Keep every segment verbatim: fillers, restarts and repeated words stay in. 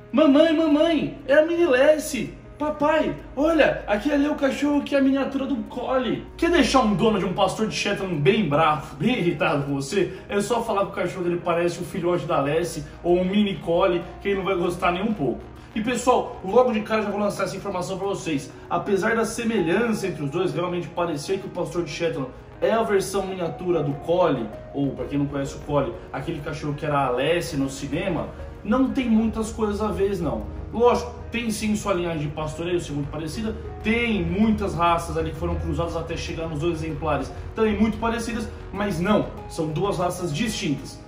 Mamãe, mamãe, é a Mini Lessie. Papai, olha, aquele ali é o cachorro que é a miniatura do Collie. Quer deixar um dono de um pastor de Shetland bem bravo, bem irritado com você? É só falar que o cachorro dele parece o filhote da Lessie ou um mini Collie, que ele não vai gostar nem um pouco. E pessoal, logo de cara já vou lançar essa informação para vocês. Apesar da semelhança entre os dois, realmente parecer que o pastor de Shetland é a versão miniatura do Collie, ou para quem não conhece o Collie, aquele cachorro que era a Lessie no cinema, não tem muitas coisas a ver não. Lógico, tem sim sua linhagem de pastoreio, ser muito parecida, tem muitas raças ali que foram cruzadas até chegar nos dois exemplares, também muito parecidas, mas não, são duas raças distintas.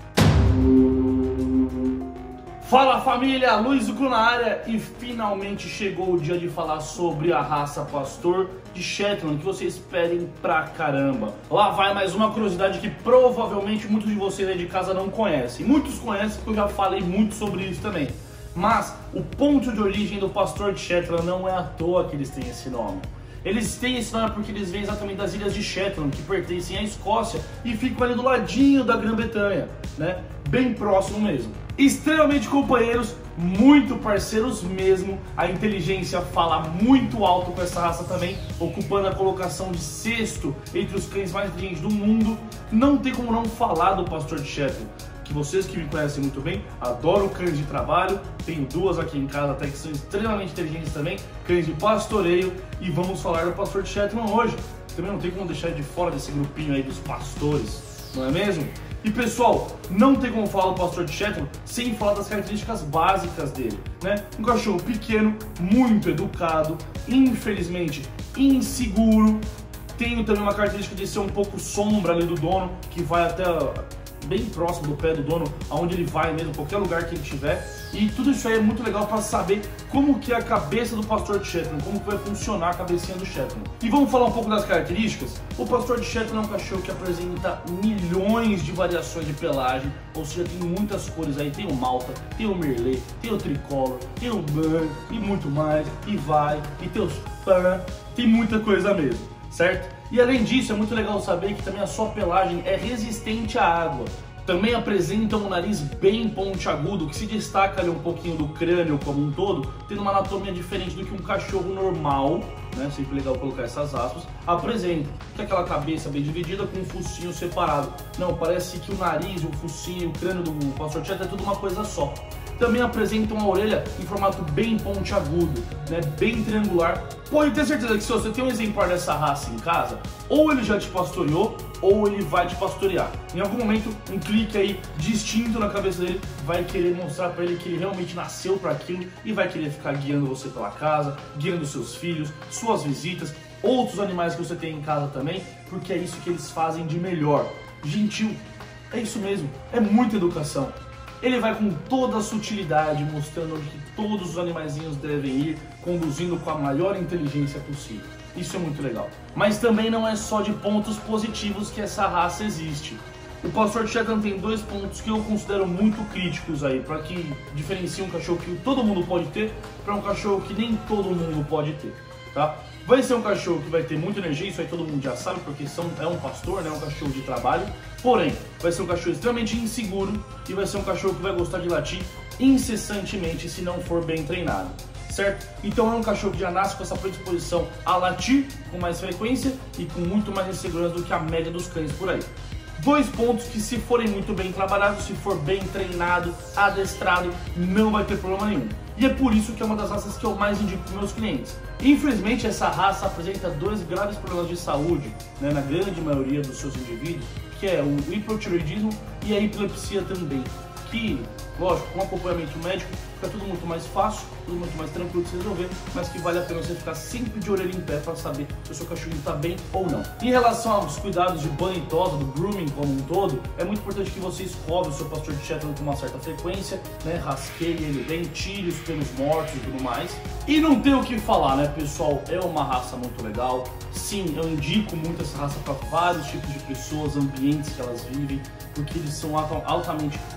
Fala família, Luiz Ucru na área e finalmente chegou o dia de falar sobre a raça pastor de Shetland que vocês pedem pra caramba. Lá vai mais uma curiosidade que provavelmente muitos de vocês aí de casa não conhecem. Muitos conhecem porque eu já falei muito sobre isso também. Mas o ponto de origem do pastor de Shetland não é à toa que eles têm esse nome. Eles têm esse nome porque eles vêm exatamente das ilhas de Shetland, que pertencem à Escócia e ficam ali do ladinho da Grã-Bretanha, né? Bem próximo mesmo. Extremamente companheiros, muito parceiros mesmo. A inteligência fala muito alto com essa raça também, ocupando a colocação de sexto entre os cães mais inteligentes do mundo. Não tem como não falar do pastor de Shetland, que vocês que me conhecem muito bem, adoro cães de trabalho, tenho duas aqui em casa até que são extremamente inteligentes também, cães de pastoreio, e vamos falar do pastor de Shetland hoje. Também não tem como deixar de fora desse grupinho aí dos pastores, não é mesmo? E pessoal, não tem como falar do pastor de Shetland sem falar das características básicas dele, né? Um cachorro pequeno, muito educado, infelizmente inseguro, tem também uma característica de ser um pouco sombra ali do dono, que vai até bem próximo do pé do dono, aonde ele vai mesmo, qualquer lugar que ele estiver. E tudo isso aí é muito legal para saber como que é a cabeça do pastor de Shetland, como que vai funcionar a cabecinha do Shetland. E vamos falar um pouco das características. O pastor de Shetland é um cachorro que apresenta milhões de variações de pelagem, ou seja, tem muitas cores aí, tem o Malta, tem o Merle, tem o Tricolor, tem o Burn e muito mais, e vai, e tem os Pan, tem muita coisa mesmo, certo? E além disso, é muito legal saber que também a sua pelagem é resistente à água. Também apresenta um nariz bem pontiagudo, que se destaca ali um pouquinho do crânio como um todo, tendo uma anatomia diferente do que um cachorro normal, né? Sempre legal colocar essas aspas, apresenta. Que é aquela cabeça bem dividida com um focinho separado. Não, parece que o nariz, o focinho, o crânio do pastor de Shetland é tudo uma coisa só. Também apresenta uma orelha em formato bem pontiagudo, né, bem triangular. Pode ter certeza que se você tem um exemplar dessa raça em casa, ou ele já te pastoreou, ou ele vai te pastorear. Em algum momento, um clique aí distinto na cabeça dele vai querer mostrar para ele que ele realmente nasceu para aquilo e vai querer ficar guiando você pela casa, guiando seus filhos, suas visitas, outros animais que você tem em casa também, porque é isso que eles fazem de melhor. Gentil, é isso mesmo, é muita educação. Ele vai com toda a sutilidade, mostrando onde todos os animaizinhos devem ir, conduzindo com a maior inteligência possível. Isso é muito legal. Mas também não é só de pontos positivos que essa raça existe. O pastor de Shetland tem dois pontos que eu considero muito críticos aí, para que diferencie um cachorro que todo mundo pode ter para um cachorro que nem todo mundo pode ter, tá? Vai ser um cachorro que vai ter muita energia, isso aí todo mundo já sabe, porque são, é um pastor, né? É um cachorro de trabalho. Porém, vai ser um cachorro extremamente inseguro e vai ser um cachorro que vai gostar de latir incessantemente se não for bem treinado, certo? Então é um cachorro que já nasce com essa predisposição a latir com mais frequência e com muito mais insegurança do que a média dos cães por aí. Dois pontos que, se forem muito bem trabalhados, se for bem treinado, adestrado, não vai ter problema nenhum. E é por isso que é uma das raças que eu mais indico para meus clientes. Infelizmente, essa raça apresenta dois graves problemas de saúde, né, na grande maioria dos seus indivíduos, que é o hipotireoidismo e a epilepsia também, que, lógico, com acompanhamento médico fica tudo muito mais fácil, tudo muito mais tranquilo de se resolver, mas que vale a pena você ficar sempre de orelha em pé para saber se o seu cachorrinho está bem ou não. Em relação aos cuidados de banho e tosa, do grooming como um todo, é muito importante que você escove o seu pastor de Shetland com uma certa frequência, né, rasqueie ele bem, tire os pelos mortos e tudo mais. E não tem o que falar, né, pessoal, é uma raça muito legal. Sim, eu indico muito essa raça para vários tipos de pessoas, ambientes que elas vivem, porque eles são altamente adaptáveis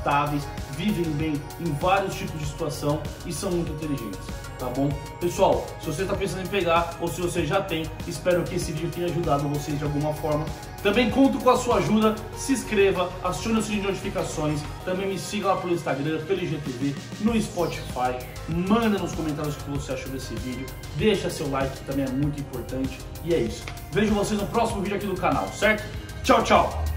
adaptáveis, vivem bem em vários tipos de situação e são muito inteligentes, tá bom? Pessoal, se você está pensando em pegar ou se você já tem, espero que esse vídeo tenha ajudado vocês de alguma forma. Também conto com a sua ajuda, se inscreva, acione o sininho de notificações, também me siga lá pelo Instagram, pelo I G T V, no Spotify, manda nos comentários o que você achou desse vídeo, deixa seu like que também é muito importante e é isso. Vejo vocês no próximo vídeo aqui do canal, certo? Tchau, tchau!